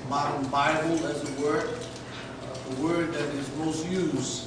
modern Bible, as it were, the word that is most used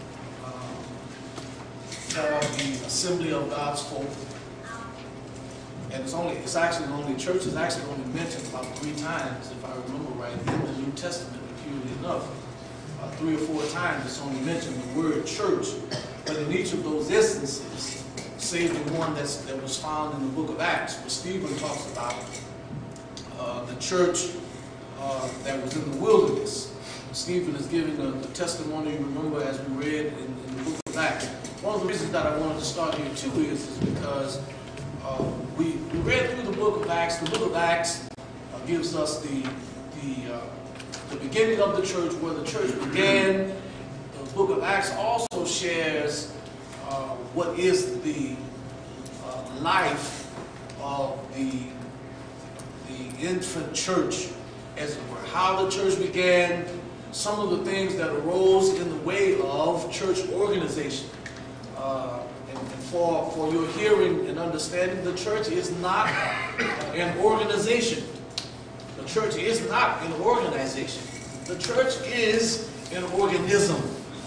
for the assembly of God's folk. And it's actually only, church is actually only mentioned about 3 times, if I remember right, in the New Testament, peculiarly enough. 3 or 4 times it's only mentioned the word church. But in each of those instances, save the one that was found in the book of Acts, where Stephen talks about the church that was in the wilderness. Stephen is giving the testimony, remember, as we read in the book of Acts. One of the reasons that I wanted to start here too is because we read through the book of Acts. The book of Acts gives us the beginning of the church, where the church began. The book of Acts also shares what is the life of the infant church, as it were. How the church began, some of the things that arose in the way of church organization. And for your hearing and understanding, the church is not an organization. The church is not an organization. The church is an organism.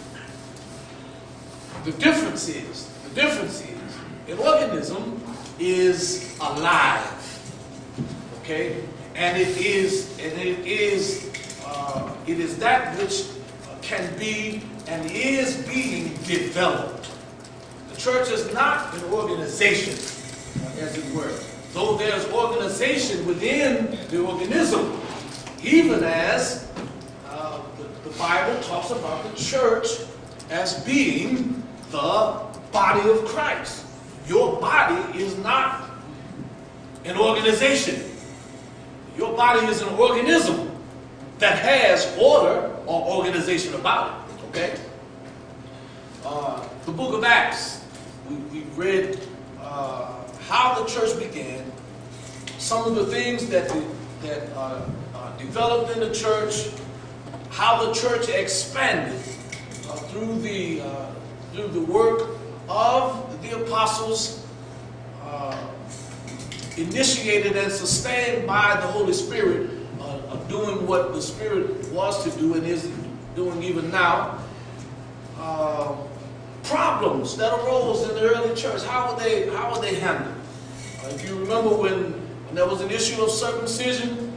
The difference is, an organism is alive. Okay? And it is that which can be and is being developed. The church is not an organization, as it were. Though there's organization within the organism, even as the Bible talks about the church as being the body of Christ. Your body is not an organization. Your body is an organism that has order or organization about it. Okay? The book of Acts, we read how the church began, some of the things that developed in the church, how the church expanded through the work of the apostles, initiated and sustained by the Holy Spirit, of doing what the Spirit was to do and is doing even now. Problems that arose in the early church, how were they handled? If you remember when there was an issue of circumcision,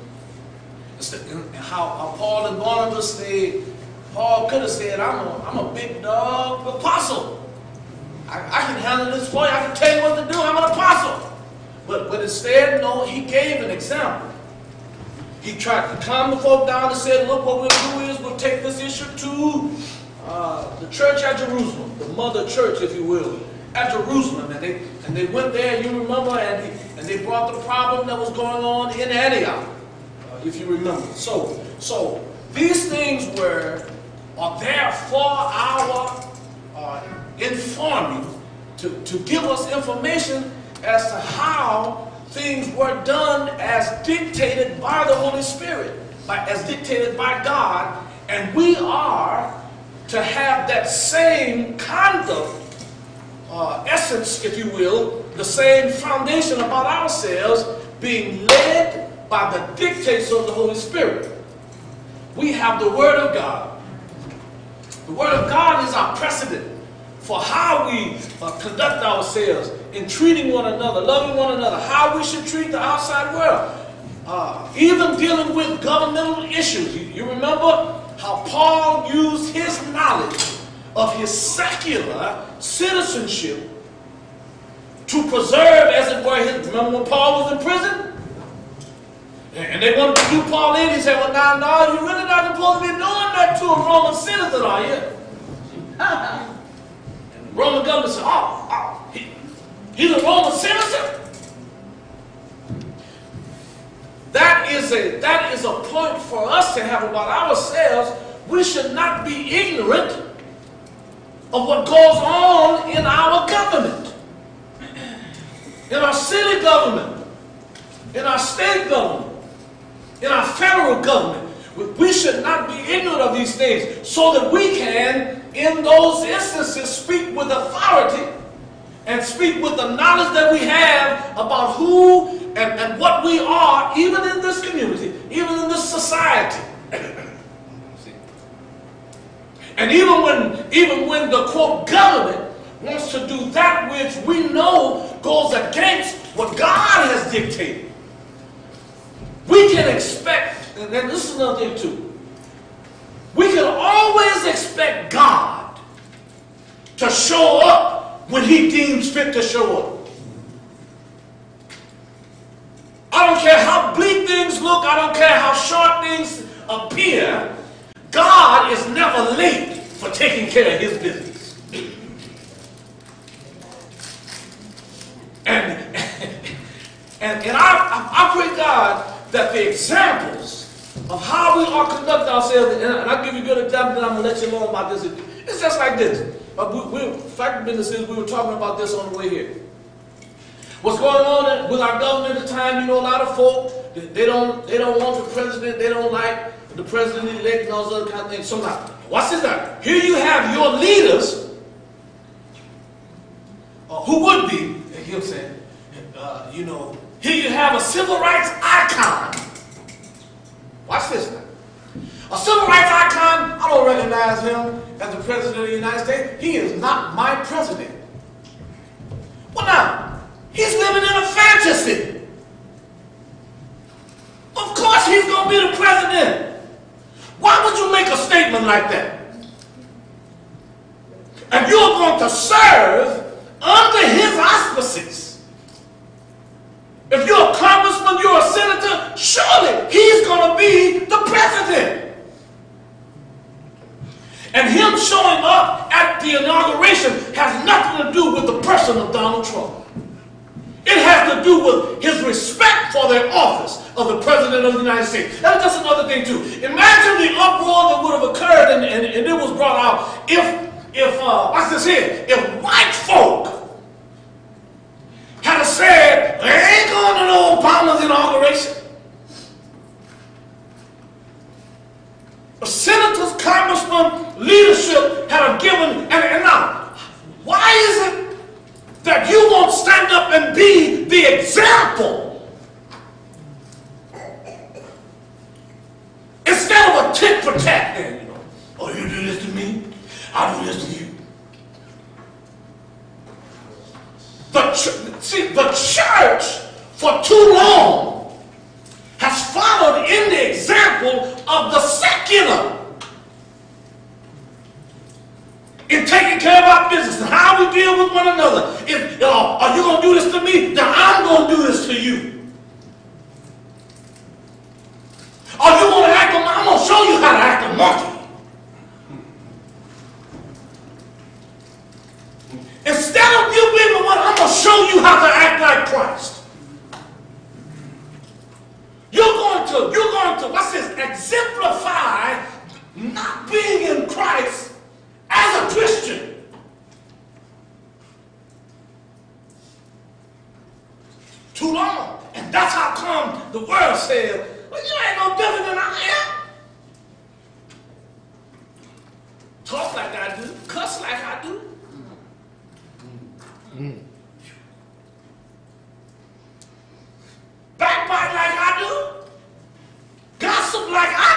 how Paul and Barnabas, Paul could have said, I'm a big dog apostle. I can handle this for you. I can tell you what to do. I'm an apostle. But instead, no, he gave an example. He tried to calm the folk down and said, look, what we'll do is we'll take this issue to the church at Jerusalem, the mother church, if you will, at Jerusalem. And they went there, you remember, and they brought the problem that was going on in Antioch, if you remember. So these things are there for our informing, to give us information as to how things were done as dictated by the Holy Spirit, as dictated by God, and we are to have that same conduct, essence, if you will, the same foundation about ourselves, being led by the dictates of the Holy Spirit. We have the Word of God. The Word of God is our precedent for how we conduct ourselves in treating one another, loving one another, how we should treat the outside world, even dealing with governmental issues. You remember how Paul used his knowledge of his secular citizenship to preserve, as it were, remember when Paul was in prison? And they wanted to do Paul in. He said, well, now, you're really not supposed to be doing that to a Roman citizen, are you? And the Roman governor said, he's a Roman citizen? That is a point for us to have about ourselves. We should not be ignorant of what goes on in our government, in our city government, in our state government, in our federal government. We should not be ignorant of these things so that we can, in those instances, speak with authority and speak with the knowledge that we have about who and what we are, even in this community, even in this society. even when the quote government wants to do that which we know goes against what God has dictated. We can expect, and this is another thing too, we can always expect God to show up when he deems fit to show up. I don't care how bleak things look, I don't care how short things appear, God is never late for taking care of his business. And I pray, God, that the examples of how we are conducting ourselves, and I'll give you a good example, then I'm going to let you know about this. It's just like this. Fact business is, we were talking about this on the way here. What's going on with our government at the time, you know, a lot of folk, they don't want the president, they don't like the president-elect and all those other kind of things. So now, watch this now. Here you have your leaders, who would be, you know what I'm saying, you know, here you have a civil rights icon. Watch this now. A civil rights icon, I don't recognize him as the president of the United States. He is not my president. Well now, he's living in a fantasy. Of course he's going to be the president. Why would you make a statement like that? And you're going to serve under his auspices. If you're a congressman, you're a senator, surely he's going to be the president. And him showing up at the inauguration has nothing to do with the person of Donald Trump. It has to do with his respect for the office of the President of the United States. That's just another thing too. Imagine the uproar that would have occurred and it was brought out if what's this here? If white folk had said, they ain't going to no Obama's inauguration. The senators, congressmen, leadership had given, and now, why is it that you won't stand up and be the example instead of a tit for tat? Then, you know, oh, you do this to me, I'll do this to you. The church for too long has followed in the example of the secular in taking care of our business and how we deal with one another. If are you going to do this to me? Then I'm going to do this to you. Are you going to act? I'm going to show you how to act a monkey. Instead of you being the one, I'm going to show you how to act like Christ. You're going to, what's this, exemplify not being in Christ as a Christian. Too long. And that's how come the world says, well, you ain't no different than I am. Talk like I do, cuss like I do. Backbite like I do, gossip like I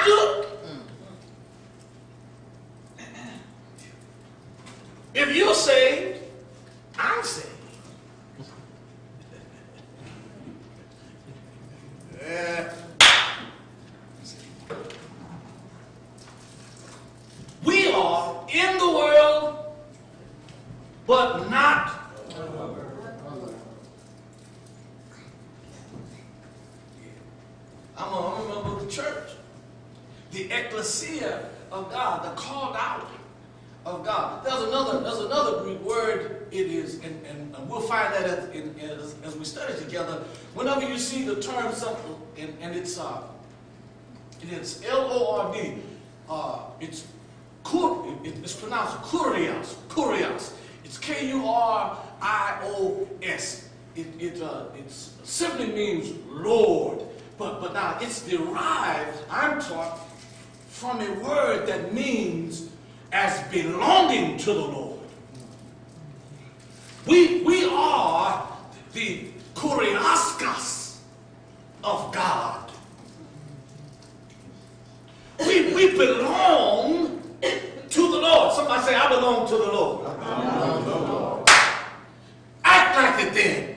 do. If you're saved, I'm saved. We are in the world, but not. I'm a member of the church, the ecclesia of God, the called out of God. There's another Greek word. It is, and we'll find that as we study together. Whenever you see the term something, and it's L-O-R-D, it's pronounced kurios, kurios. It's K-U-R-I-O-S. It simply means Lord. But now it's derived, I'm taught, from a word that means as belonging to the Lord. We are the kurioskas of God. We belong to the Lord. Somebody say, I belong to the Lord. I belong to the Lord. Act like it then.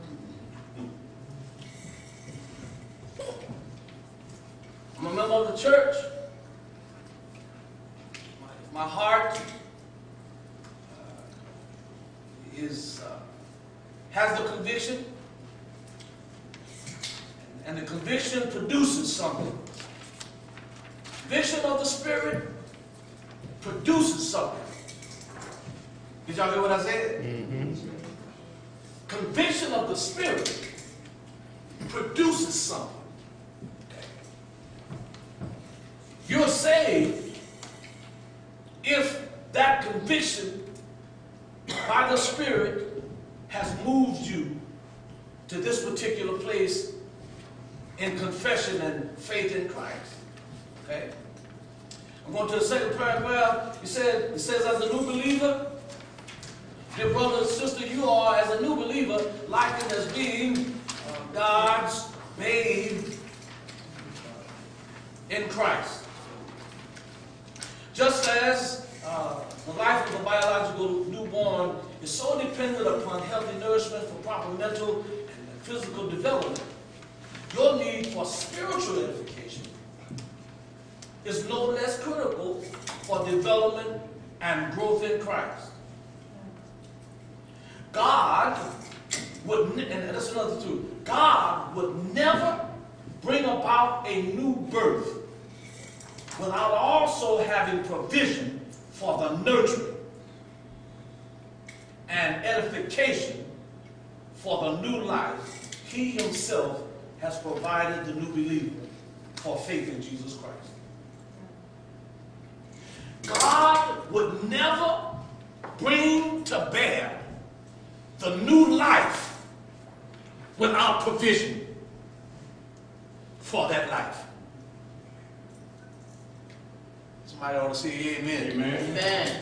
I'm a member of the church. My heart has the conviction, and the conviction produces something. Conviction of the Spirit produces something. Did y'all hear what I said? Mm-hmm. Conviction of the Spirit produces something. Okay. You're saved if that conviction by the Spirit has moved you to this particular place in confession and faith in Christ. Okay? I'm going to the second paragraph. It says, as a new believer, dear brother and sister, you are, as a new believer, likened as being God's babe in Christ. Just as the life of a biological newborn is so dependent upon healthy nourishment for proper mental and physical development, your need for spiritual edification is no less critical for development and growth in Christ. God would, and that's another too, God would never bring about a new birth without also having provision for the nurturing and edification for the new life He Himself has provided the new believer for faith in Jesus Christ. God would never bring to bear the new life without provision for that life. Somebody ought to say amen. Amen. Amen.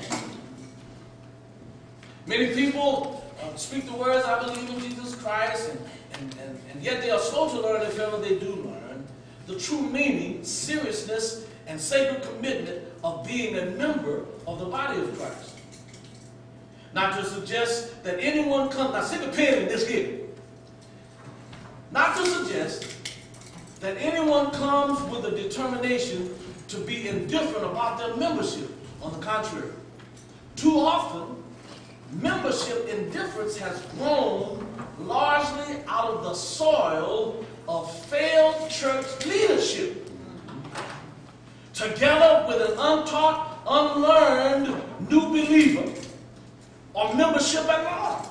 Many people speak the words, I believe in Jesus Christ, and yet they are slow to learn, if ever they do learn, the true meaning, seriousness, and sacred commitment of being a member of the body of Christ. Not to suggest that anyone comes, now stick a pin in this here. Not to suggest that anyone comes with a determination to be indifferent about their membership. On the contrary, too often, membership indifference has grown largely out of the soil of failed church leadership, together with an untaught, unlearned new believer or membership at large.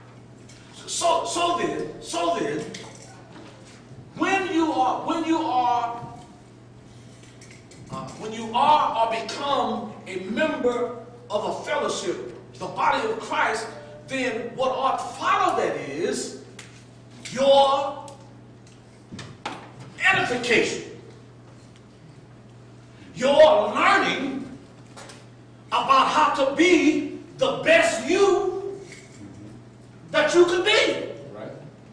So then, when you are or become a member of a fellowship, the body of Christ, then what ought to follow that is your edification, your learning about how to be the best you that you could be. Right.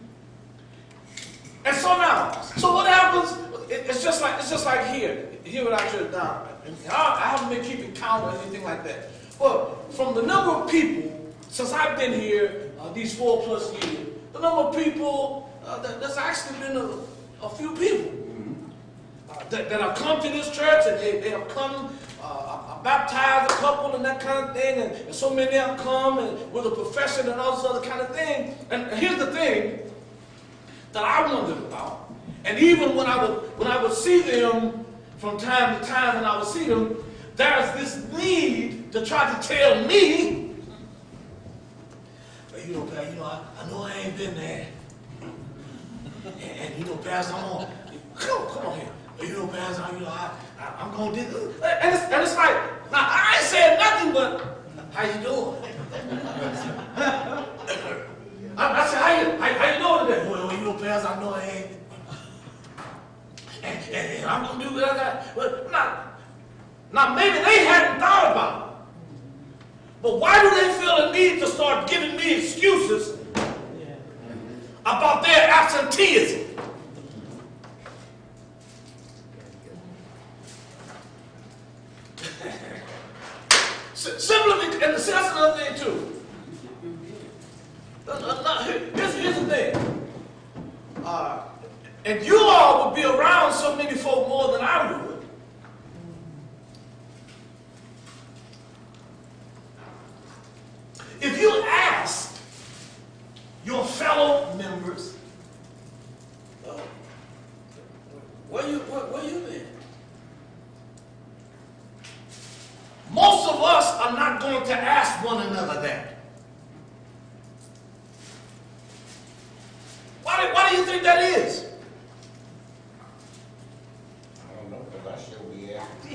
And so what happens? It's just like here at our church now. I haven't been keeping count or anything like that. But from the number of people since I've been here these 4+ years, the number of people there's actually been a few people that have come to this church, and they have come, baptized a couple and that kind of thing, and so many have come and with a profession and all this other kind of thing. And here's the thing that I wondered about, and even when I would see them from time to time, when I would see them, there's this need to try to tell me, but I know I ain't been there, and Pastor, come on here. Pastor, I'm going to do this. And it's like, now I ain't saying nothing but, how you doing? I said, how you doing today? Well, Pastor, I know I ain't. And I'm going to do what I got. But now maybe they hadn't thought about it. But why do they feel a need to start giving me excuses about their absenteeism? Simply, and see, that's another thing too. Here's the thing. And you all would be around so many folk more than I would. If you asked your fellow members, where you been? Most of us are not going to ask one another that. Why do you think that is? I don't know, because I sure be asking.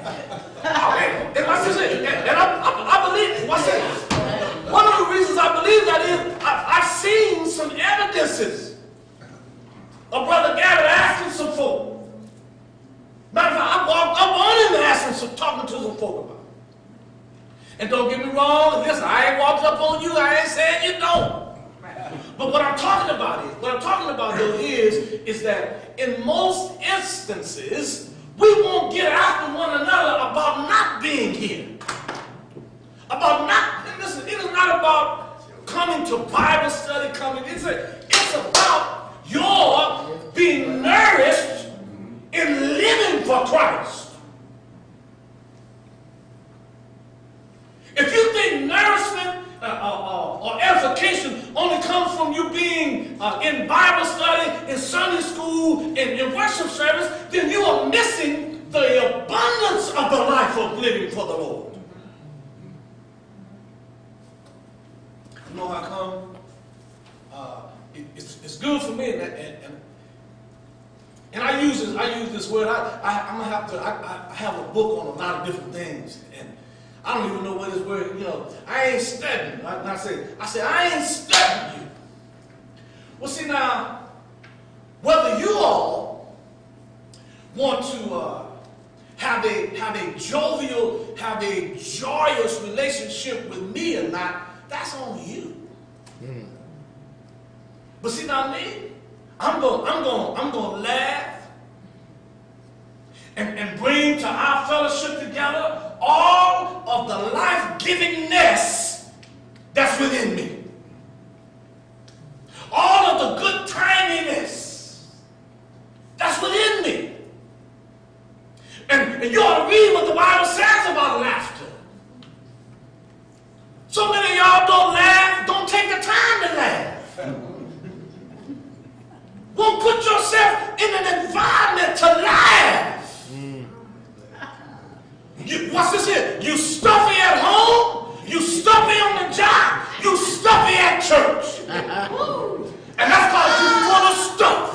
And I believe, what's that? One of the reasons I believe that is I've seen some evidences of Brother Garrett asking some folk. Matter of fact, I walked up on him asking talking to some folk about it. And don't get me wrong, listen, I ain't walked up on you, I ain't saying you don't. But what I'm talking about though is that in most instances, we won't get after one another about not being here. About not, and listen, it is not about coming to Bible study, it's about your being nourished in living for Christ. If you think nourishment or edification only comes from you being in Bible study, in Sunday school, in worship service, then you are missing the abundance of the life of living for the Lord. You know how come? It's good for me, and I use this word. I'm gonna have to. I have a book on a lot of different things, and I don't even know what this word. I ain't studying. I say I ain't studying you. Well, see now, whether you all want to have a jovial, have a joyous relationship with me or not, that's on you. But see now me, I'm gonna laugh and bring to our fellowship together all of the life-givingness that's within me. All of the good timiness that's within me. And you ought to read what the Bible says about laughter. So many of y'all don't laugh, don't take the time to laugh. Won't put yourself in an environment to laugh. What's this here? You stuffy at home, you stuffy on the job, you stuffy at church. And that's because you're full of stuff.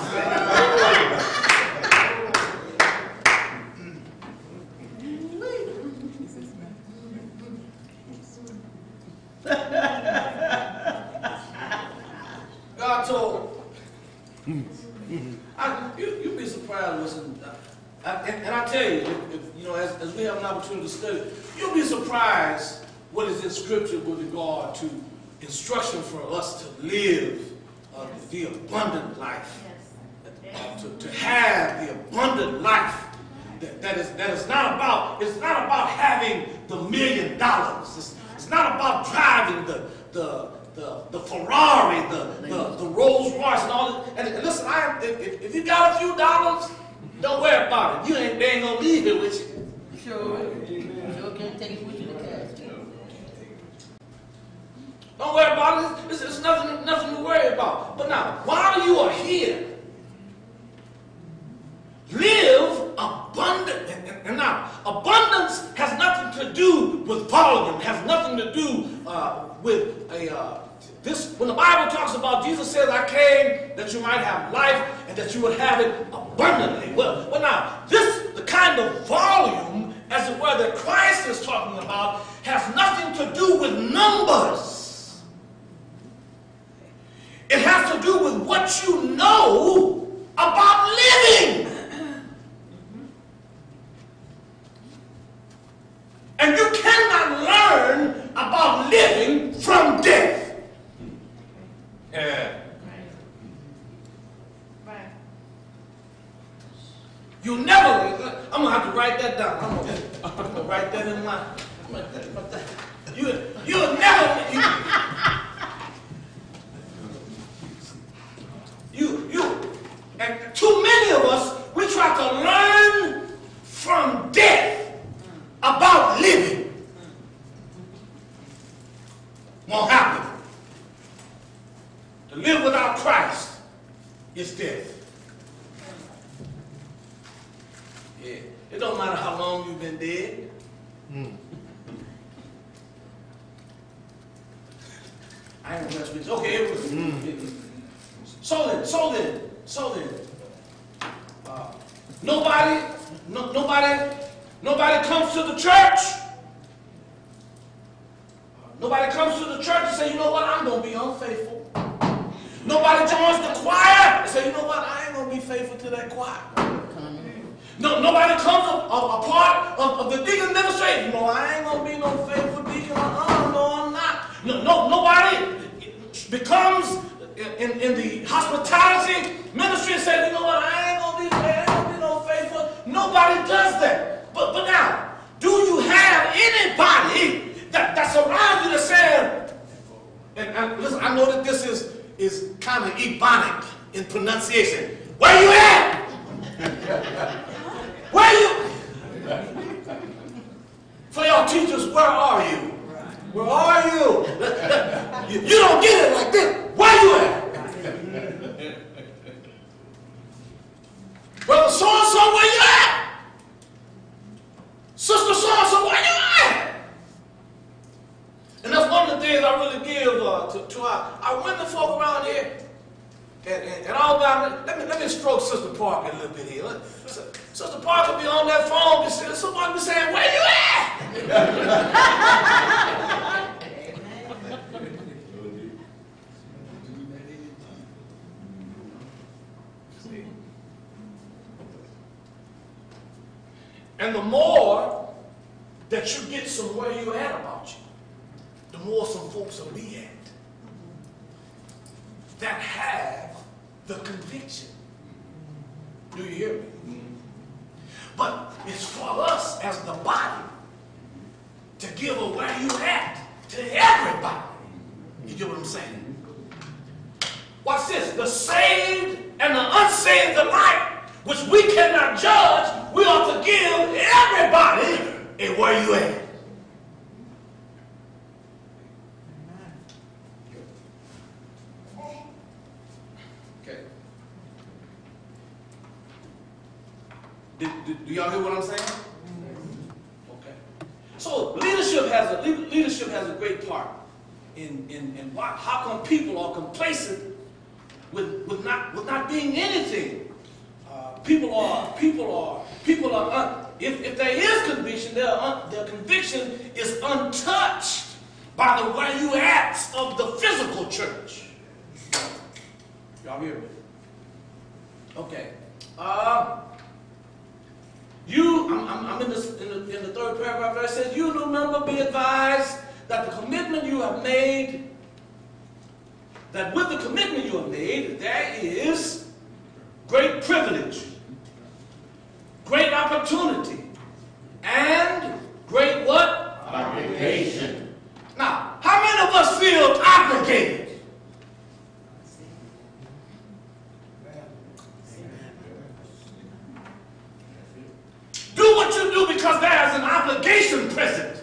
God told you'd be surprised, listen, and I tell you, as we have an opportunity to study, you'll be surprised what is in Scripture with regard to instruction for us to live the abundant life, to have the abundant life. That is not about. It's not about having the $1 million. It's not about driving the Ferrari, the Rolls Royce, and all that. And listen, if you got a few dollars, don't worry about it. They ain't gonna leave it with you. Sure can't take it with you to casket. Don't worry about it. It's nothing to worry about. But now, while you are here, live abundant. And now, abundance has nothing to do with volume. Has nothing to do with this. When the Bible talks about, Jesus says, "I came that you might have life and that you would have it abundantly." Well, now the kind of volume, as it were, that Christ is talking about, has nothing to do with numbers. It has to do with what you know about living. And you cannot learn about living from death. Yeah. Right. You never, I'm going to have to write that down. I'm going to write that in my You'll never, and too many of us, we try to learn from death about living. Won't happen. To live without Christ is death. Yeah. It don't matter how long you've been dead. I ain't gonna mess with you. Okay, it was. So then. Nobody comes to the church. Nobody comes to the church and say, you know what, I'm gonna be unfaithful. Nobody joins the choir and say, you know what, I ain't gonna be faithful to that choir. No, nobody comes a part of the deacon ministry. You know, I ain't gonna be no faithful deacon. No, I'm not. Nobody becomes in the hospitality ministry and says, you know what, I ain't gonna be no faithful. Nobody does that. But now, do you have anybody that's around you that says, and listen, I know that this is kind of ebonic in pronunciation. Where you at? Where you? For y'all teachers, where are you? Where are you? You don't get it like this. Where you at? Brother so-and-so, where you at? Sister so-and-so, where you at? And that's one of the things I really give to our women folk around here. And all about it. Let me stroke Sister Parker a little bit here. Sister Parker be on that phone, somebody be saying, where you at? And the more that you get some where you at about you, the more some folks will be at that have the conviction. Do you hear me? But it's for us as the body to give a where you at to everybody. You get what I'm saying? Watch this. The saved and the unsaved alike, which we cannot judge, we ought to give everybody a where you at. Do y'all hear what I'm saying? Okay. So leadership has a great part in how come people are complacent with not being anything. People are if there is conviction, their conviction is untouched by the where you at of the physical church. Y'all hear me? Okay. I'm in the third paragraph where it says, you new member, be advised that the commitment you have made, that with the commitment you have made, there is great privilege, great opportunity, and great what? Obligation. Now, how many of us feel obligated? Do what you do because there's an obligation present.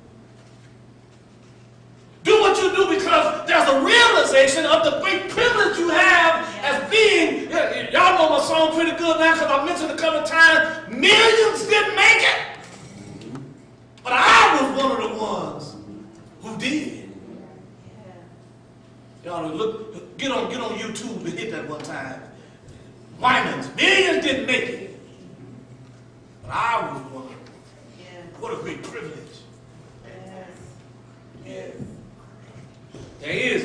Do what you do because there's a realization of the great privilege you have as being, y'all know my song pretty good now because I mentioned a couple of times, millions didn't make it. But I was one of the ones who did. Y'all look, get on YouTube and hit that one time. Wyman's, millions didn't make it. But I was one. What a great privilege. Yeah. There is.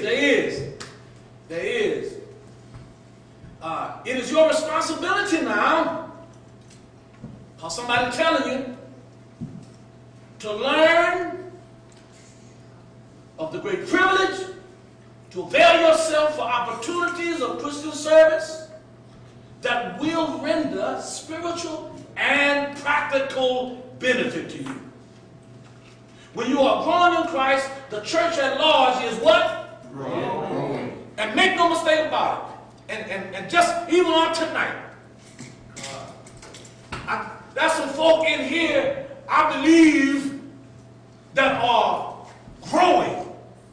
It is your responsibility now, or somebody telling you, to learn of the great privilege, to avail yourself for opportunities of Christian service that will render spiritual and practical benefit to you. When you are growing in Christ, the church at large is what? Growing. And make no mistake about it. And just even on tonight, there's some folk in here, I believe, that are growing.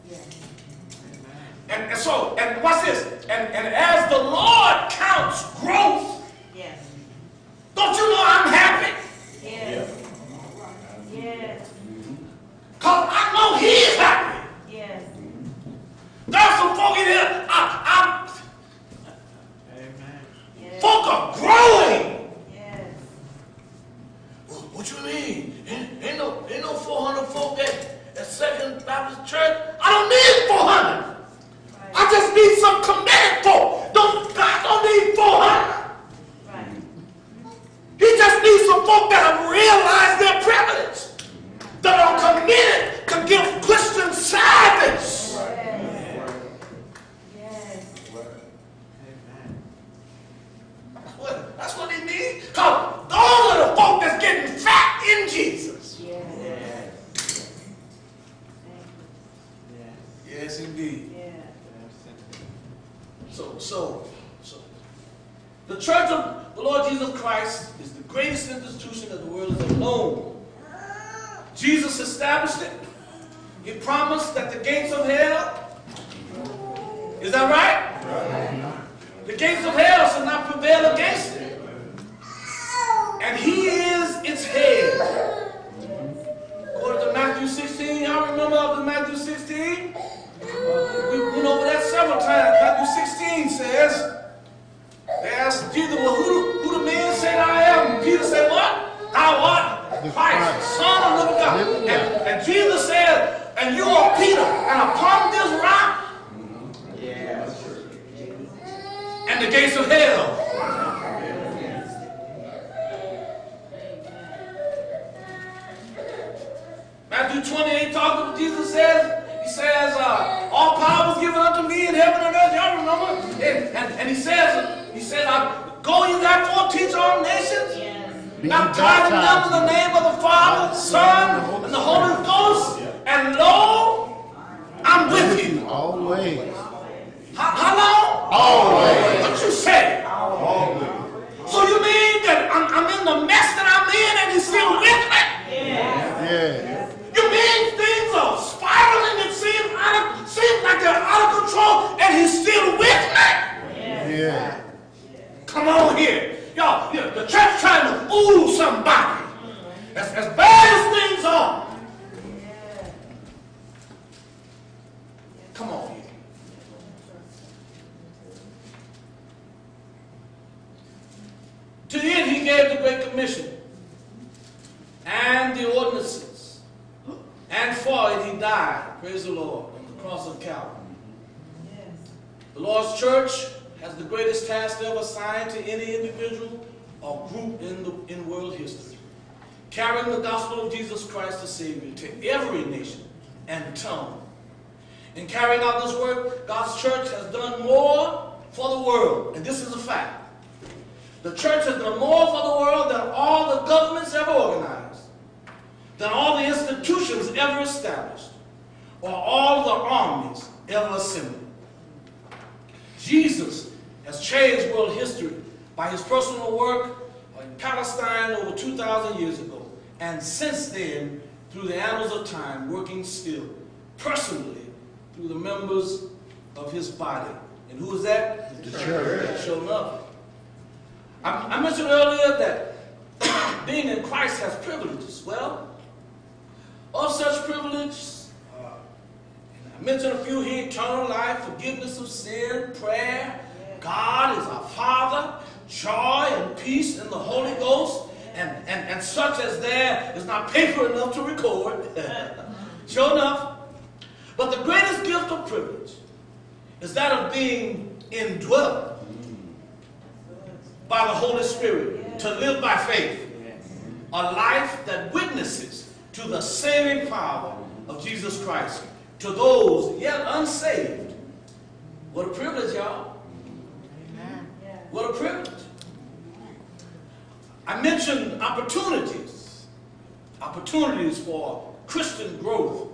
And what's this? And as the Lord counts growth, yes. Don't you know I'm happy? Yes. Yes. Because I know He's happy. Yes. There's some folk in here, Amen. Yes. Folk are growing. Yes. What you mean? Ain't no 400 folk at Second Baptist Church. I don't need 400. I just need some committed folk. God don't need 400. Right. He just needs some folk that have realized their privilege, that are committed to give Christian service. Yes. Yes. That's what he needs. Because those are the folk that's getting fat in Jesus. Yes. Yes, indeed. So, the church of the Lord Jesus Christ is the greatest institution that the world has ever known. Jesus established it. He promised that the gates of hell, is that right? The gates of hell shall not prevail against it. And He is its head. According to Matthew 16, y'all remember Matthew 16? We went over that several times. Matthew 16 says, they asked Jesus, well, who the men say that I am? Peter said, what? Thou art Christ, the Son of the living God. And Jesus said, and you are Peter, and upon this rock, and the gates of hell. Matthew 28, talking to Jesus says, He says, all power was given unto me in heaven and earth. Y'all remember? And he says, go ye therefore, teach all nations, baptizing them in the name of the Father, the Son, and the Holy Ghost. And lo, I'm with you. Always. How long? Always. What you say? Always. So you mean that I'm in the mess that I'm in and He's still with me? Yeah. You mean things are spiraling and seems like they're out of control and He's still with me? Yeah. Come on here. Y'all, the church trying to fool somebody. As bad as things are. Come on here. To the end, He gave the Great Commission and the ordinances. And for it He died, praise the Lord, on the cross of Calvary. Yes. The Lord's church has the greatest task ever assigned to any individual or group in world history, carrying the gospel of Jesus Christ the Savior to every nation and tongue. In carrying out this work, God's church has done more for the world, and this is a fact. The church has done more for the world than all the governments ever organized, than all the institutions ever established, or all the armies ever assembled. Jesus has changed world history by His personal work in Palestine over 2,000 years ago, and since then, through the annals of time, working still, personally, through the members of His body. And who is that? The church. Sure enough. I mentioned earlier that being in Christ has privileges. Well, of such privileges, I mentioned a few here: eternal life, forgiveness of sin, prayer, God is our Father, joy and peace in the Holy Ghost, and such as there is not paper enough to record. Sure enough. But the greatest gift of privilege is that of being indwelt by the Holy Spirit, to live by faith, a life that witnesses to the saving power of Jesus Christ to those yet unsaved. What a privilege, y'all. What a privilege. I mentioned opportunities for Christian growth,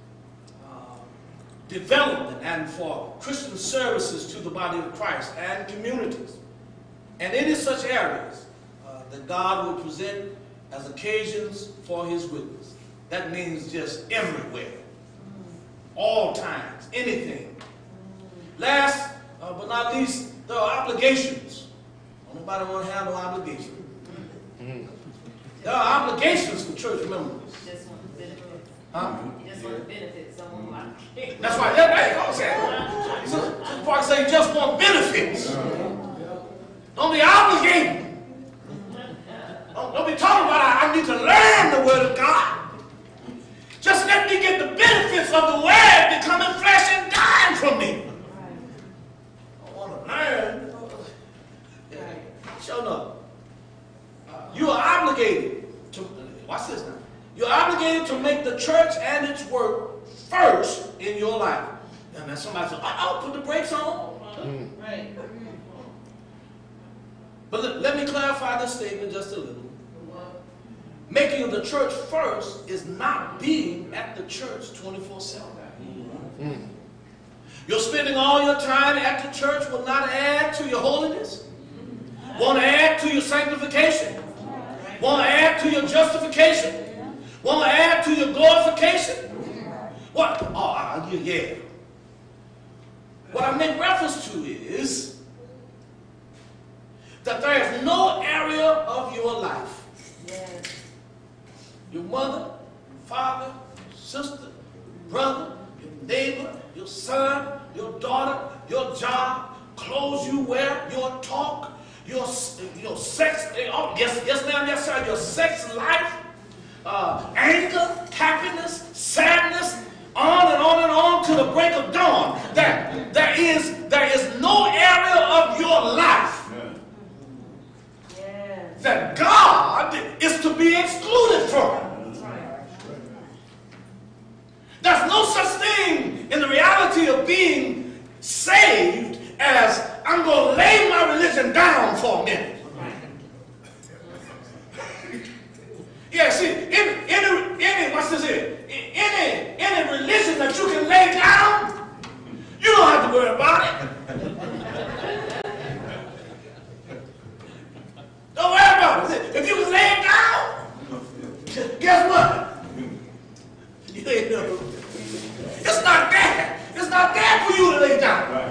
development, and for Christian services to the body of Christ and communities. And any such areas that God will present as occasions for his witness. That means just everywhere, all times, anything. Last but not least, there are obligations. Nobody want to have no obligation. There are obligations for church members. Just want the benefits. Huh? You just want the benefits. Don't want my That's right. That's what I'm saying. Sister Parker say you just want benefits. Don't be obligated. Don't be talking about I need to learn the word of God. Just let me get the benefits of the word becoming flesh and dying from me. I want to learn. Show up. You are obligated to, watch this now. You're obligated to make the church and its work first in your life. And then somebody says, oh, put the brakes on. right. But let me clarify this statement just a little. Making the church first is not being at the church 24/7. You're spending all your time at the church will not add to your holiness, won't add to your sanctification, won't add to your justification, won't add to your glorification. What? Oh, yeah. What I make reference to is that there is no area of your life, your mother, father, sister, brother, your neighbor, your son, your daughter, your job, clothes you wear, your talk, your sex, yes ma'am, yes sir, your sex life, anger, happiness, sadness, on and on and on to the break of dawn. That there is no area of your life that God is to be excluded from. There's no such thing in the reality of being saved as I'm going to lay my religion down for a minute. Yeah, see, any what's this here? Any religion that you can lay down, you don't have to worry about it. Don't worry about it. If you can lay it down, guess what? You ain't no. It's not there. It's not there for you to lay down.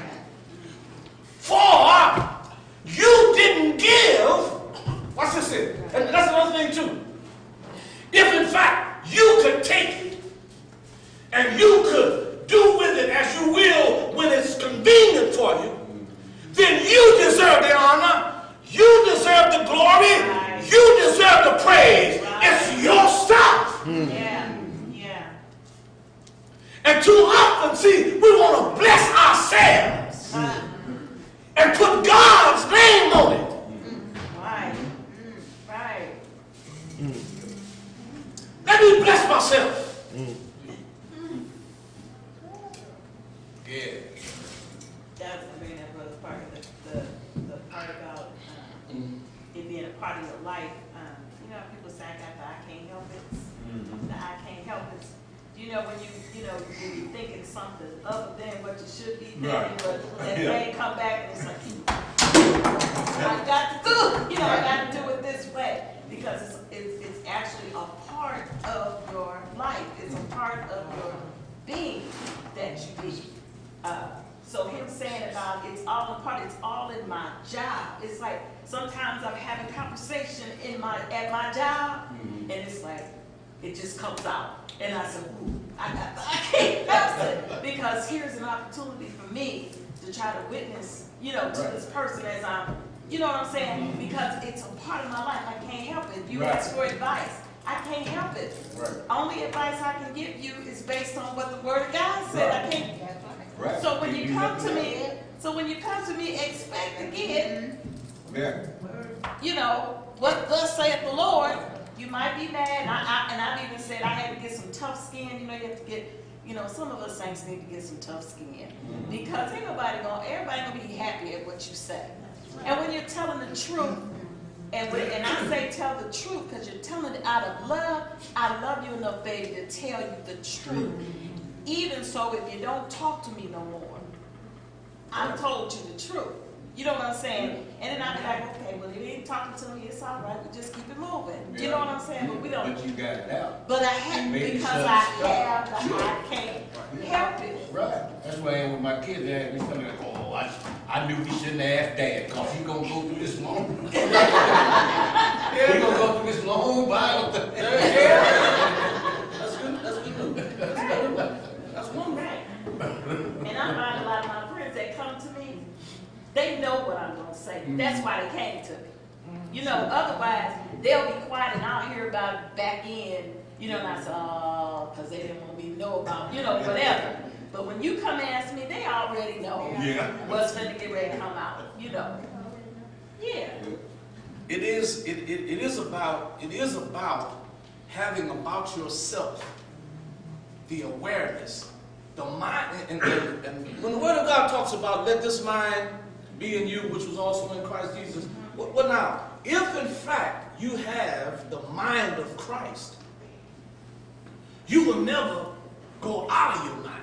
For you didn't give. Watch this here. And that's another thing too. If in fact you could take it and you could do with it as you will when it's convenient for you, then you deserve the honor, you deserve the glory, you deserve the praise. It's your stuff. And too often, see, we want to bless ourselves and put God's name on it. Let me bless myself. Yeah. That was that brother's part of the part about it being a part of your life. You know, people say, I got the I can't help it. The I can't help it. You know, when you're thinking something other than what you should be thinking, but and they come back and it's like, I got to do, I got to do it this way. Because it's actually a part of your life. It's a part of your being that you be. So him saying about it's all a part, it's all in my job. It's like sometimes I'm having conversation at my job, and it's like it just comes out, and I said, ooh, I can't help it, because here's an opportunity for me to try to witness, to this person as I'm. You know what I'm saying? Because it's a part of my life. I can't help it. You ask for advice. I can't help it. Only advice I can give you is based on what the Word of God said. I can't. So when you come to me, expect to get, what thus saith the Lord. You might be mad, and I've even said I had to get some tough skin. You have to get. Some of us saints need to get some tough skin, because everybody gonna be happy at what you say. And when you're telling the truth, And I say tell the truth because you're telling it out of love. I love you enough, baby, to tell you the truth. Even so, if you don't talk to me no more, I told you the truth. You know what I'm saying? And then I'll be like, okay, well, if you ain't talking to me, it's all right. We just keep it moving. You know what I'm saying? But we don't. But you got it out. But I have, because I can't help it. Right. That's why I am with my kids. They had me coming like, oh, I knew we shouldn't have asked Dad because he's going to go through this long. He's going to go through this long violent thing. That's good. That's good. That's one. Right. And I find a lot of my friends that come to me, they know what I'm going to say. That's why they came to me. You know, otherwise, they'll be quiet and I'll hear about it back in, you know, and I say, oh, because they didn't want me to know about, you know, whatever. But when you come ask me, they already know what's going to get ready to come out, you know. Yeah. It is about having about yourself the awareness, the mind, and when the Word of God talks about let this mind be in you, which was also in Christ Jesus. Well, now, if in fact you have the mind of Christ, you will never go out of your mind.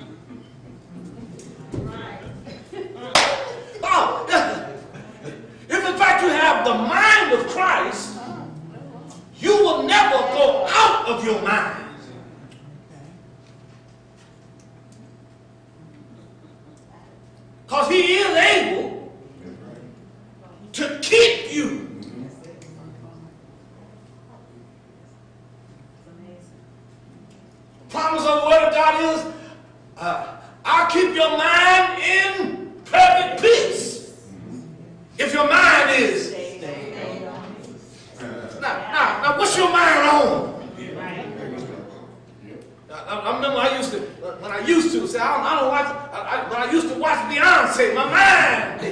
Oh, if in fact you have the mind of Christ, you will never go out of your mind. Because he is able to keep you. The promise of the Word of God is, I'll keep your mind in perfect peace. If your mind is. Now, what's your mind on? I remember when I used to say, I don't watch, when I used to watch Beyonce, my mind.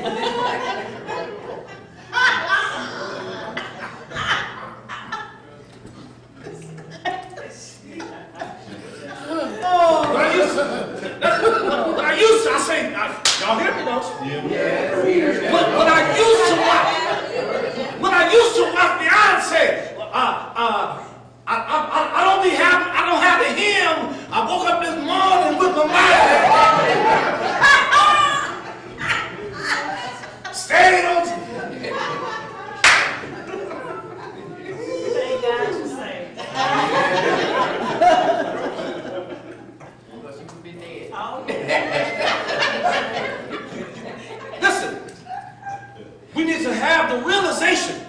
When I used to, I say, y'all hear me, don't you? Yeah. When I used to watch Beyonce, I don't have the hymn. I woke up this morning with my mind stayed on. Thank God you say. Because you could be dead. Oh, yeah. Listen, we need to have the realization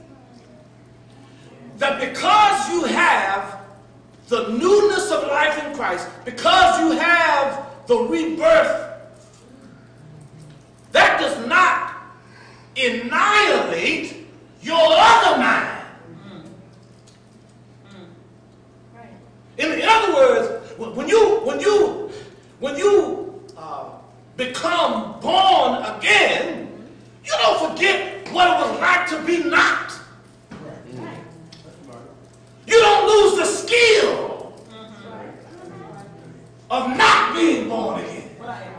that because you have the newness of life in Christ, because you have the rebirth, that does not annihilate your other mind. Right. In other words, when you become born again, you don't forget what it was like to be not. You don't lose the skill of not being born again.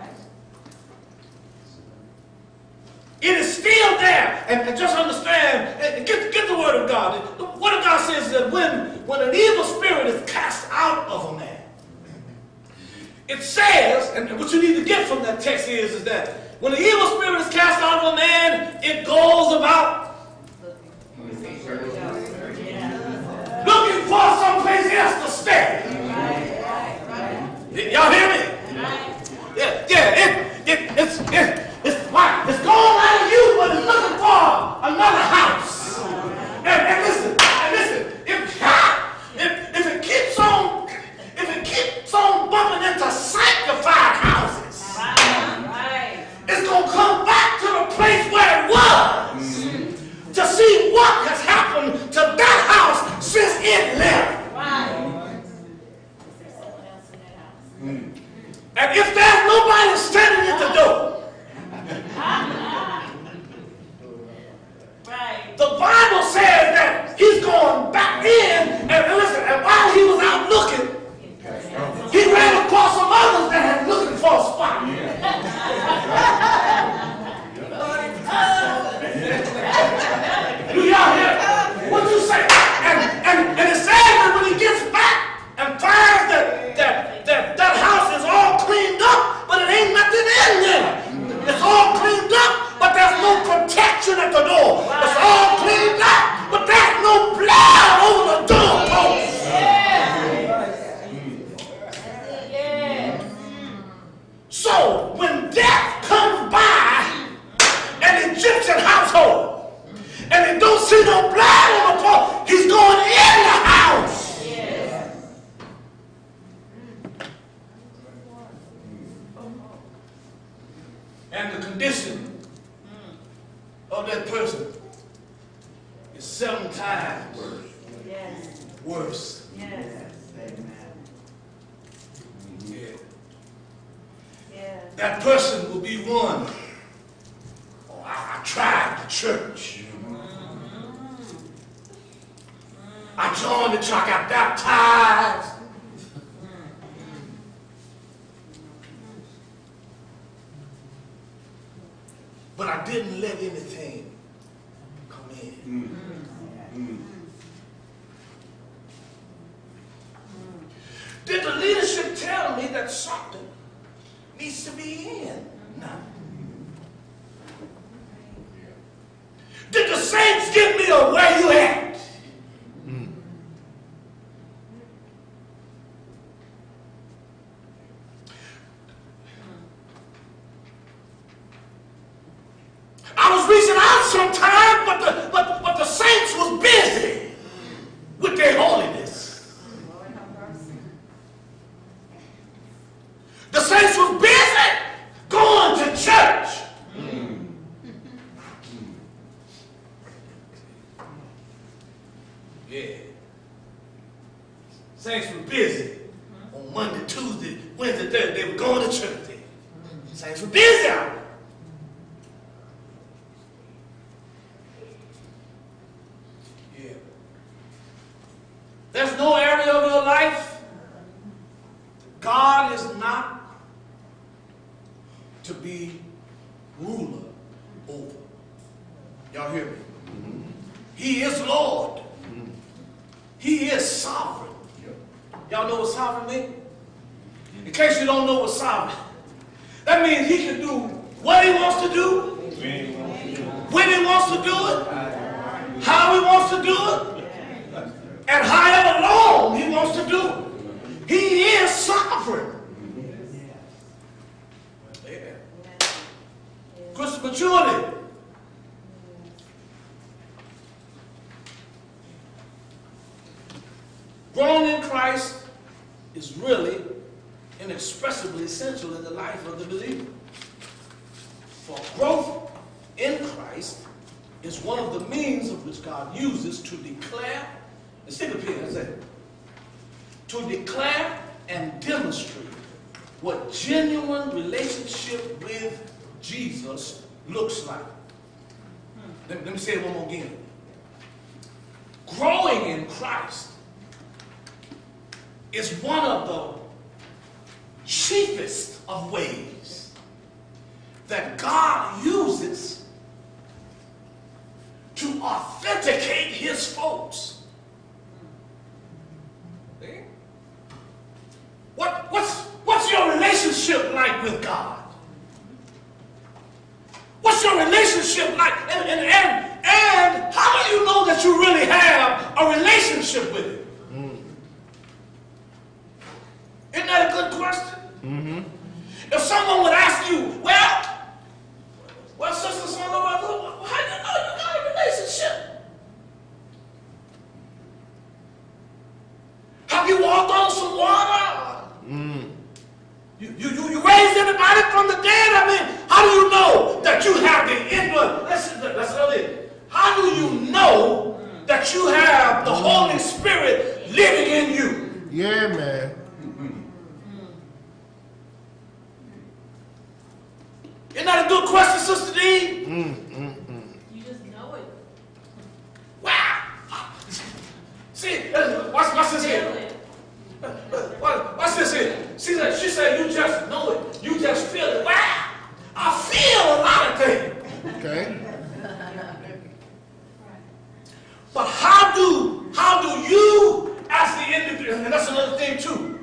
It is still there. And just understand, and get the Word of God. The Word of God says that when an evil spirit is cast out of a man, it says, and what you need to get from that text is that when the evil spirit is cast out of a man, it goes about looking for someplace else to stay. Y'all hear me? It's gone out of you, but it's looking for another house. And listen, if it keeps on bumping into sanctified houses, it's gonna come back to the place where it was to see what has happened to that house since it left. And if there's nobody standing at the door, the Bible says that he's going back in, and listen, and while he was out looking, he ran across some others that had looking for a spot. Do y'all worse. Yes. Yeah. Yeah. That person will be one. Oh, I tried the church. I joined the church, I got baptized. But I didn't let anything come in. Did the leadership tell me that something needs to be in? No. Did the saints give me a where you at? I was reaching out sometime, but the saints was busy with their holiness. The saints was busy going to church. Yeah. Saints were busy on Monday, Tuesday, Wednesday, Thursday. They were going to church there. Saints were busy out there. Yeah. There's no area of your life God is not to be ruler over. Y'all hear me? He is Lord. He is sovereign. Y'all know what sovereign means? In case you don't know what sovereign, that means he can do what he wants to do, when he wants to do it, how he wants to do it, and however long he wants to do it. He is sovereign. Yeah. Christian maturity. Growing in Christ is really inexpressibly essential in the life of the believer. For growth in Christ is one of the means of which God uses to declare, let's take a pen, that's it, to declare and demonstrate what genuine relationship with Jesus looks like. Let me say it one more again. Growing in Christ is one of the chiefest of ways that God uses to authenticate his folks. See? What's your relationship like with God? What's your relationship like? And how do you know that you really have a relationship with him? Isn't that a good question? If someone would ask you, well, sister, son, how do you know you got a relationship? Have you walked on some water? You raised anybody from the dead? I mean, how do you know that you have the influence? That's really, how do you know that you have the Holy Spirit living in you? Yeah, man. Isn't that a good question, Sister D? You just know it. Wow! See, watch this here. Watch this here. She said, you just know it. You just feel it. Wow! I feel a lot of things. Okay. But how do you, as the individual, and that's another thing too,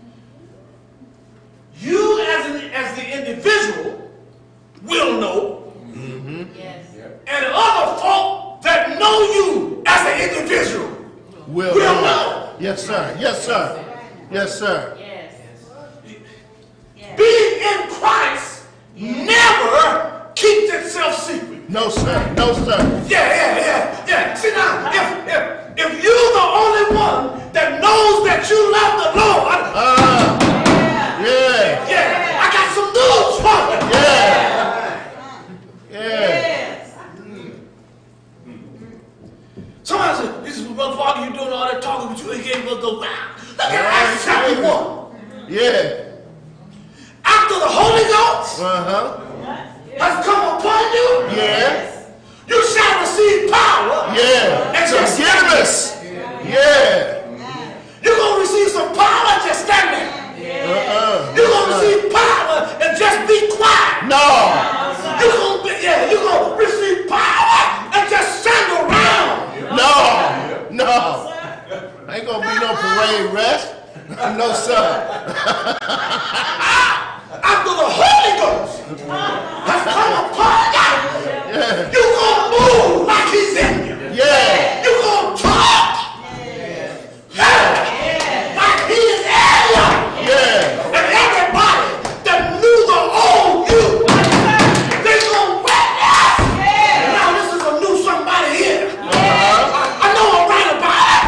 you as the individual will know, Yes. and other folk that know you as an individual will know. Yes, sir. Yes, sir. Yes, sir. Yes. Yes. Being in Christ never keeps itself secret. No, sir. No, sir. Yeah. See now, if you're the only one that knows that you love the Lord, Yeah. I got some news for you. Yeah. Yes. Somebody said, this is Brother Father, you doing all that talking, with you. He gave us the wow. Look at Acts chapter 1. Yeah. After the Holy Ghost has come upon you, Yeah. you shall receive power. Yeah. And So just give us. Yeah. you're going to receive some power and just stand there. You're going to receive power and just be quiet. No. You're going to receive power and just stand around. No. No. Ain't gonna be no parade rest. No, sir. After the Holy Ghost has come upon you, you're going to move like he's in you. Yeah. You're going to talk like he is in you. Yeah. And everybody that knew the old you, they're going to witness. Now this is a new somebody here. I know I'm right about it.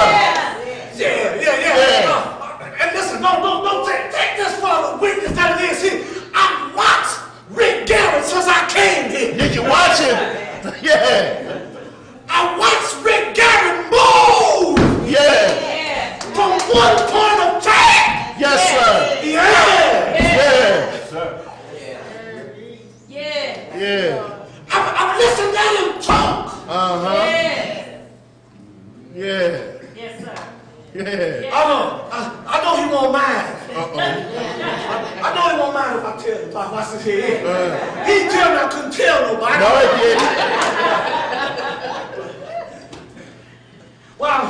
Yeah. And listen, don't take this for the weakness that it is here. I've watched Rick Garrett since I came here. Did you watch him? Yeah. I watched Rick Garrett move Yeah. from one point of time. Yes, sir. Yeah. Yeah. Yeah. I've listened to him talk. Yeah. Yes, sir. Yeah. I know he won't mind. I know he won't mind if I tell him about what's his head. He tell me I couldn't tell nobody. No, it didn't. Well,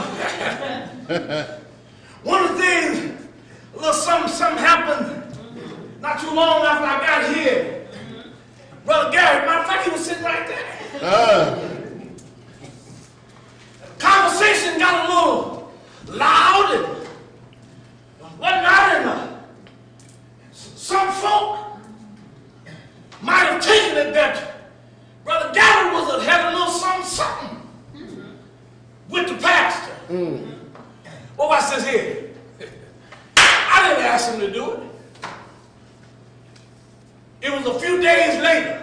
one of the things, a little something happened not too long after I got here. Brother Gary, matter of fact, he was sitting right there. Conversation got a little loud and whatnot, and some folk might have taken it that Brother Gary had a little something with the pastor. Well, watch this here. I didn't ask him to do it. It was a few days later.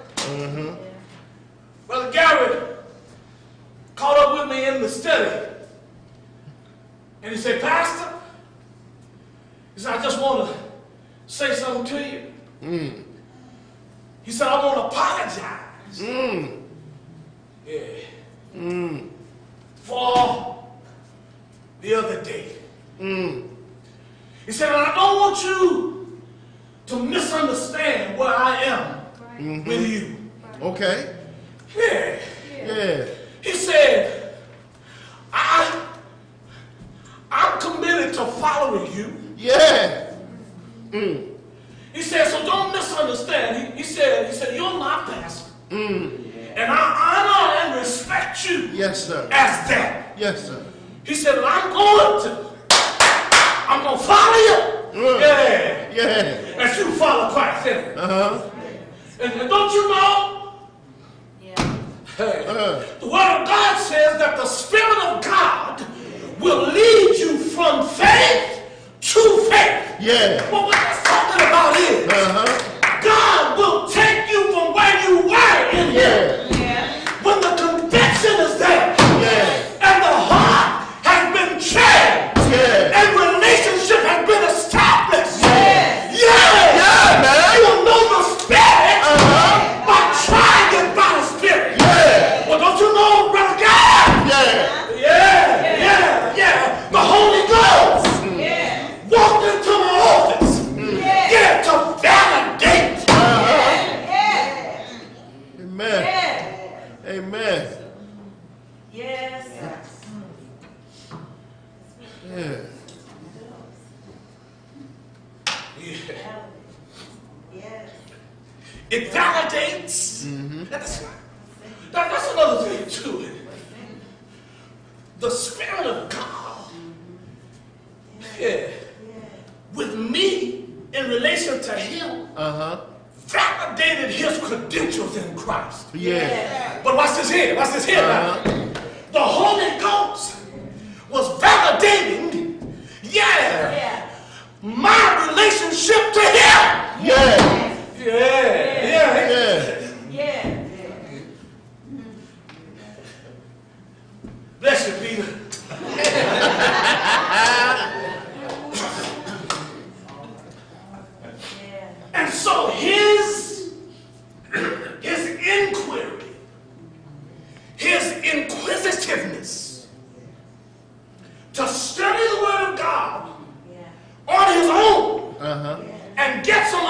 Brother Gary caught up with me in the study. And he said, Pastor, he said, I just want to say something to you. He said, I want to apologize. For the other day. He said, I don't want you to misunderstand where I am with you. Okay. Yeah. Yeah. He said, I'm committed to following you. Yeah. He said, so don't misunderstand. He said, you're my pastor. And I honor and respect you. Yes, sir. As that. Yes, sir. He said, I'm going to follow you. Yeah. As you follow Christ. And don't you know? The Word of God says that the Spirit of God will lead you from faith to faith. Yeah. Well, what that's talking about is God will take you from where you were in here. When the conviction is there. And the heart has been changed. And relationship has been established. Yeah, man. You'll know the Spirit by trying it by the Spirit. Well, don't you know, Brother God? The Holy Ghost walked into my office. To validate. Amen. Amen. Yes. Yeah. It validates. That's another thing too. The Spirit of God, with me in relation to Him, validated His credentials in Christ. But watch this here. Now. The Holy Ghost was validating, my relationship to Him. Bless you, Peter. and get some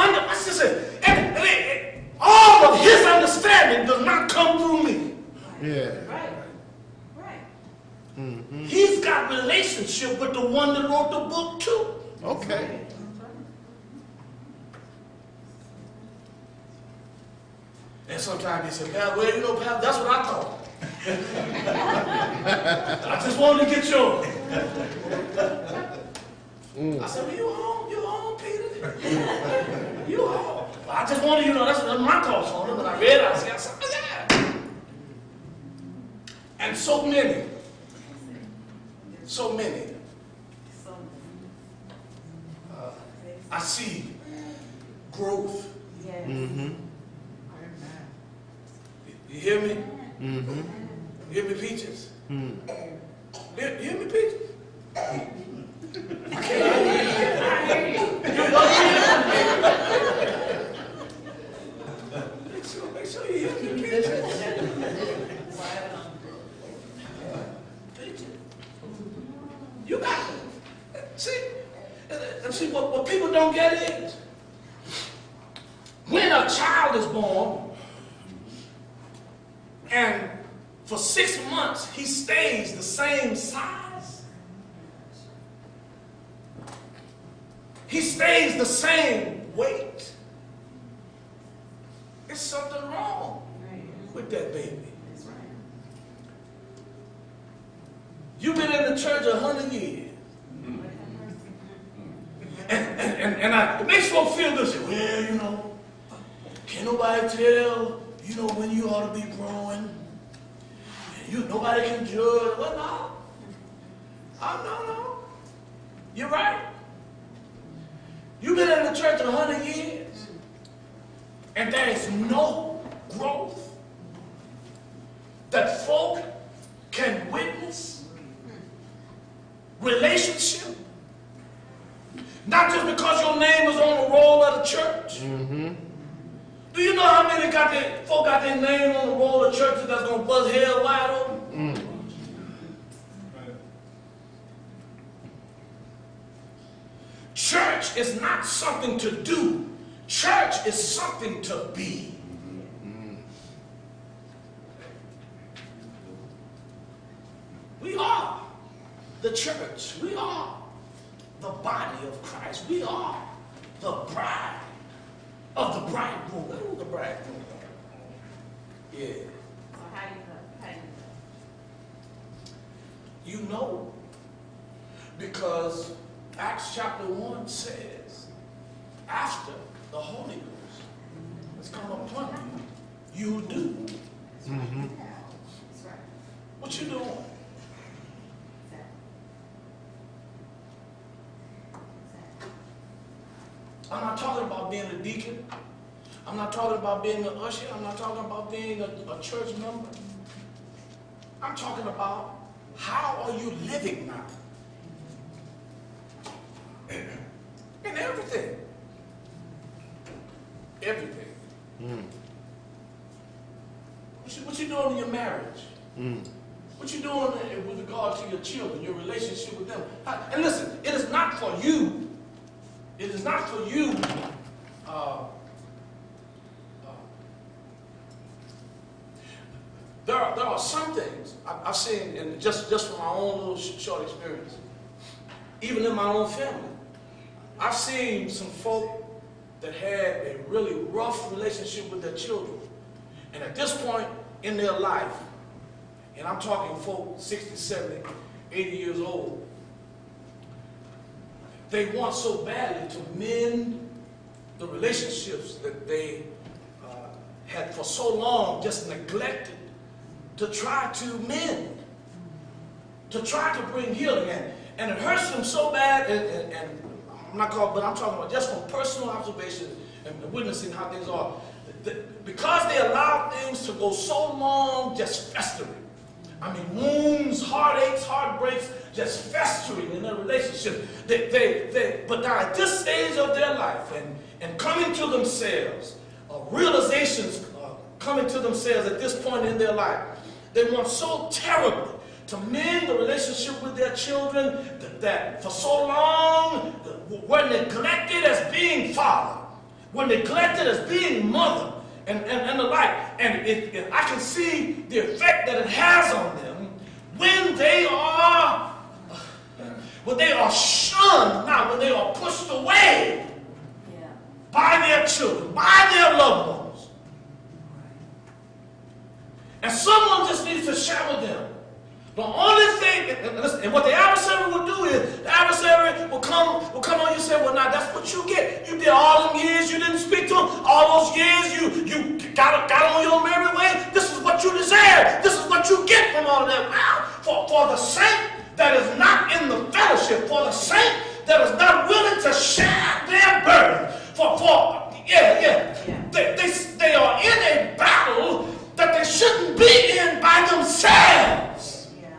all of his understanding does not come through me. Yeah. Right. Right. Mm-hmm. He's got relationship with the one that wrote the book too. Okay. And sometimes he said, "Pal, well, you know, pal, that's what I thought. I just wanted to get yours." I said, "Well, you home, Peter? You home? Well, I just wanted, that's my thoughts on it. When I read it, I said, oh, yeah." And so many. I see growth. Yes. Mm-hmm. You hear me? Mm-hmm. You hear me, Peaches? Mm-hmm. You hear me, Peaches? Make sure you hear me, Peaches. You got it. See, what people don't get is, when a child is born, and for 6 months he stays the same size, he stays the same weight, there's something wrong with that baby. You've been in the church 100 years. And it makes folks feel good. Say, well, can't nobody tell, when you ought to be growing. Nobody can judge. Well, no. No. You're right. You've been in the church 100 years, and there is no growth that folk can witness. Relationship. Not just because your name is on the roll of the church. Mm-hmm. Do you know how many folk got their name on the roll of churches that's going to buzz hell wide open? Mm. Church is not something to do. Church is something to be. We are the church. We are the body of Christ. We are the bride of the bridegroom. Who's the bridegroom? Yeah. So how you know? You know, because Acts chapter 1 says, after the Holy Ghost has come upon you, you do. Mm-hmm. That's right. What you doing? I'm not talking about being a deacon. I'm not talking about being an usher. I'm not talking about being a church member. I'm talking about how are you living now? In everything. Everything. Mm. What you doing in your marriage? Mm. What you doing with regard to your children, your relationship with them? And listen, it is not for you. It is not for you. There are some things I've seen, and just from my own little short experience, even in my own family, I've seen some folk that had a really rough relationship with their children, and at this point in their life, and I'm talking folk 60, 70, 80 years old, they want so badly to mend the relationships that they had for so long just neglected to try to mend, to try to bring healing. And it hurts them so bad, and I'm not called, but I'm talking about just from personal observation and witnessing how things are. Because they allow things to go so long just festering. I mean, wounds, heartaches, heartbreaks, just festering in their relationship. But now at this stage of their life and coming to themselves, realizations coming to themselves at this point in their life, they want so terribly to mend the relationship with their children that for so long were neglected as being father, were neglected as being mother, and the like. And I can see the effect that it has on them when they are shunned now, when they are pushed away by their children, by their loved ones. And someone just needs to share with them. The only thing, and what the adversary will do is, the adversary will come on you and say, well, now that's what you get. You did all them years, you didn't speak to them. All those years, you got on your merry way. This is what you deserve. This is what you get from all of that. Wow. For the saint that is not in the fellowship, for the saint that is not willing to share their burden, they are in a battle that they shouldn't be in by themselves.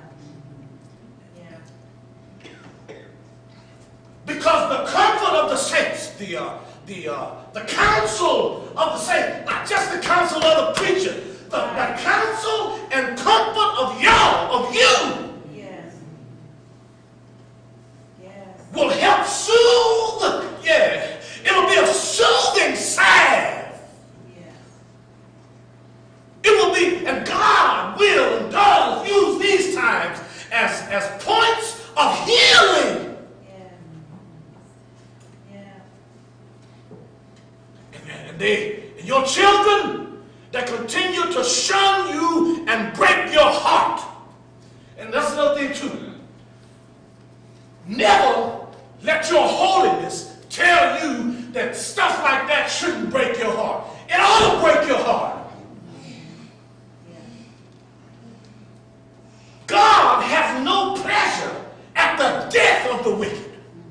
Because the comfort of the saints, the counsel of the saints, not just the counsel of the preacher, the counsel and comfort of y'all, of you, will help soothe. It'll be a soothing salve. It will be, and God will and does use these times as points of healing. And your children that continue to shun you and break your heart. And that's another thing too. Never let your holiness tell you that stuff like that shouldn't break your heart. It ought to break your heart. God has no pleasure at the death of the wicked.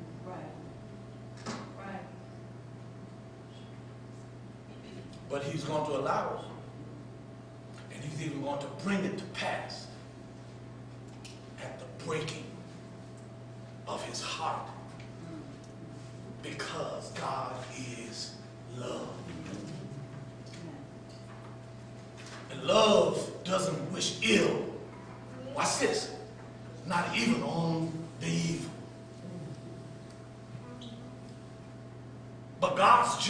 But he's going to allow it. And he's even going to bring it to pass at the breaking of his heart. Because God is love. And love doesn't wish ill. Watch this. Not even on the evil. But God's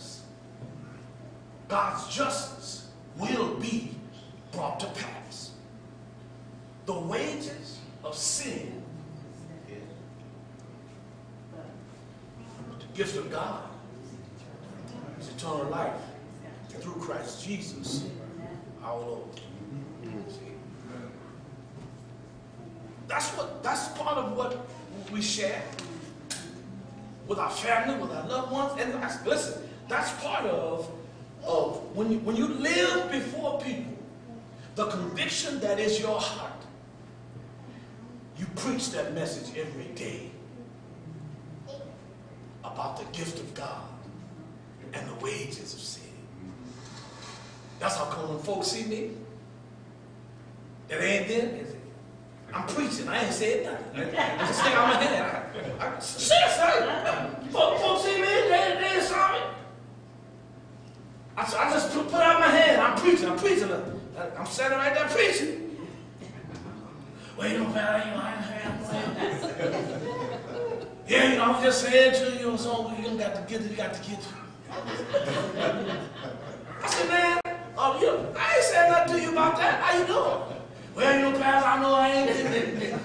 justice will be brought to pass. The wages of sin, the gift of God, is eternal life through Christ Jesus, our Lord. That's part of what we share with our family, with our loved ones. And listen, that's part of when you live before people, the conviction that is your heart. You preach that message every day about the gift of God and the wages of sin. That's how come when folks see me, that ain't them, is it? I'm preaching. I ain't said nothing. I just stick out my hand. Seriously. Folks see me, they ain't sorry. I just put out my hand. I'm preaching. I'm standing right there preaching. Well, you know, man, yeah, I'm just saying to you, so you got to get it. I said, man, I ain't saying nothing to you about that. How you doing? Well, you know, Pastor, I know I ain't doing it.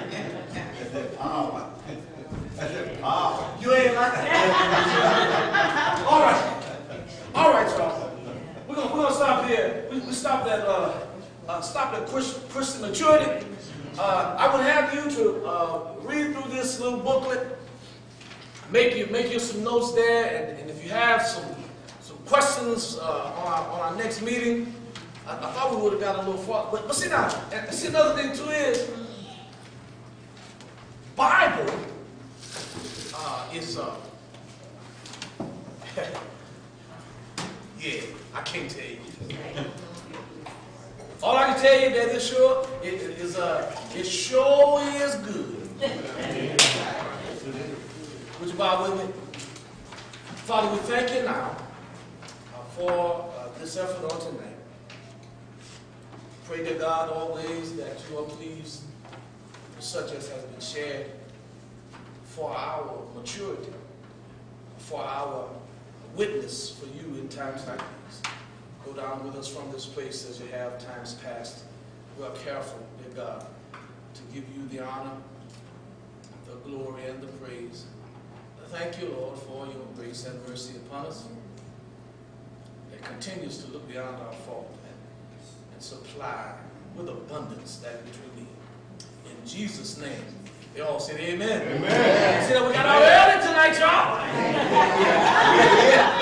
You ain't like that? All right, y'all. We're gonna stop here. We stopped at Christian maturity. I would have you to read through this little booklet, make you some notes there, and if you have some questions on our next meeting, I thought we would have got a little far. But see now, and see another thing too is Bible is yeah, I can't tell you. All I can tell you that it sure is good. Would you bow with me? Father, we thank you now for this effort on tonight. pray to God always that you are pleased with such as has been shared for our maturity, for our witness for you in times like these. Go down with us from this place as you have times past. We are careful, dear God, to give you the honor, the glory, and the praise. Thank you, Lord, for your grace and mercy upon us. It continues to look beyond our fault and supply with abundance that which we need. In Jesus' name, they all said amen. Amen. See that we got out early tonight, y'all.